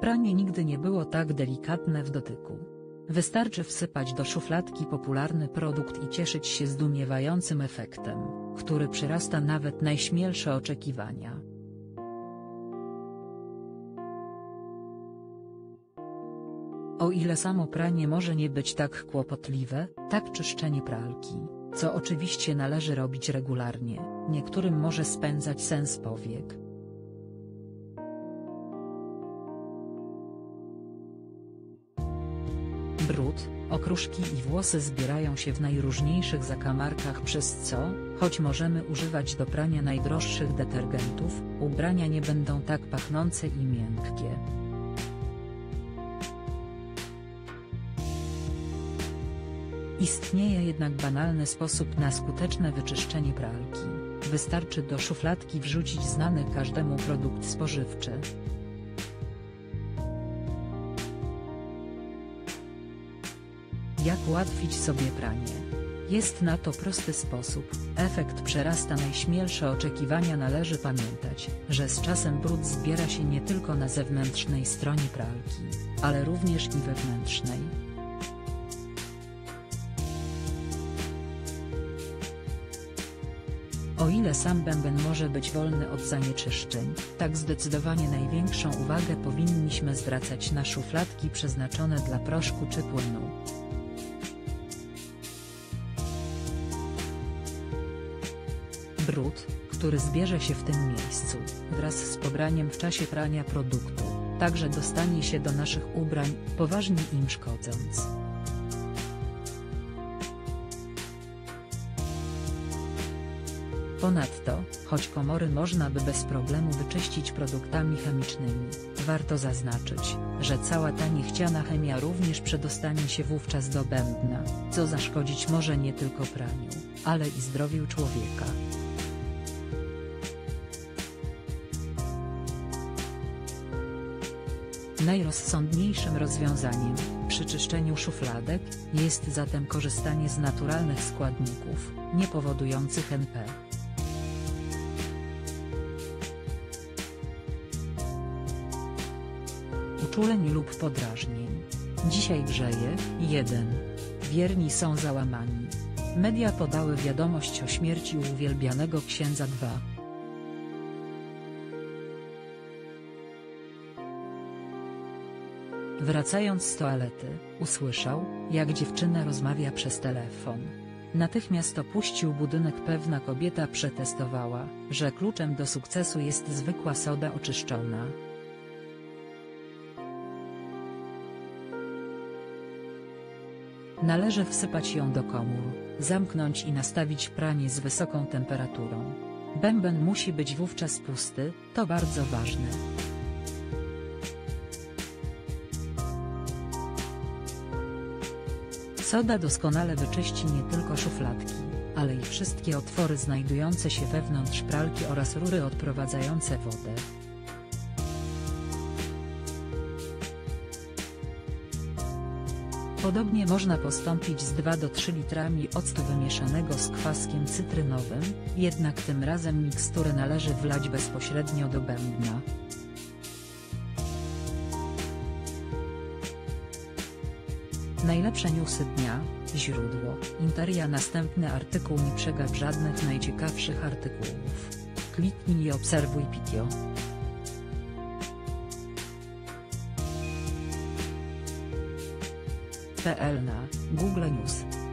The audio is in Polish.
Pranie nigdy nie było tak delikatne w dotyku. Wystarczy wsypać do szufladki popularny produkt i cieszyć się zdumiewającym efektem, który przerasta nawet najśmielsze oczekiwania. O ile samo pranie może nie być tak kłopotliwe, tak czyszczenie pralki, co oczywiście należy robić regularnie, niektórym może spędzać sens powiek. Brud, okruszki i włosy zbierają się w najróżniejszych zakamarkach, przez co, choć możemy używać do prania najdroższych detergentów, ubrania nie będą tak pachnące i miękkie. Istnieje jednak banalny sposób na skuteczne wyczyszczenie pralki. Wystarczy do szufladki wrzucić znany każdemu produkt spożywczy. Jak ułatwić sobie pranie? Jest na to prosty sposób. Efekt przerasta najśmielsze oczekiwania. Należy pamiętać, że z czasem brud zbiera się nie tylko na zewnętrznej stronie pralki, ale również i wewnętrznej. O ile sam bęben może być wolny od zanieczyszczeń, tak zdecydowanie największą uwagę powinniśmy zwracać na szufladki przeznaczone dla proszku czy płynu. Brud, który zbierze się w tym miejscu, wraz z pobraniem w czasie prania produktu, także dostanie się do naszych ubrań, poważnie im szkodząc. Ponadto, choć komory można by bez problemu wyczyścić produktami chemicznymi, warto zaznaczyć, że cała ta niechciana chemia również przedostanie się wówczas do bębna, co zaszkodzić może nie tylko praniu, ale i zdrowiu człowieka. Najrozsądniejszym rozwiązaniem, przy czyszczeniu szufladek, jest zatem korzystanie z naturalnych składników, nie powodujących NP. Uczuleń lub podrażnień. Dzisiaj grzeje. 1. Wierni są załamani. Media podały wiadomość o śmierci uwielbianego księdza. 2. Wracając z toalety, usłyszał, jak dziewczyna rozmawia przez telefon. Natychmiast opuścił budynek. Pewna kobieta przetestowała, że kluczem do sukcesu jest zwykła soda oczyszczona. Należy wsypać ją do komór, zamknąć i nastawić pranie z wysoką temperaturą. Bęben musi być wówczas pusty, to bardzo ważne. Soda doskonale wyczyści nie tylko szufladki, ale i wszystkie otwory znajdujące się wewnątrz pralki oraz rury odprowadzające wodę. Podobnie można postąpić z 2 do 3 litrami octu wymieszanego z kwaskiem cytrynowym, jednak tym razem miksturę należy wlać bezpośrednio do bębna. Najlepsze newsy dnia, źródło, Interia. Następny artykuł. Nie przegap żadnych najciekawszych artykułów. Kliknij i obserwuj Pitio. PL na Google News.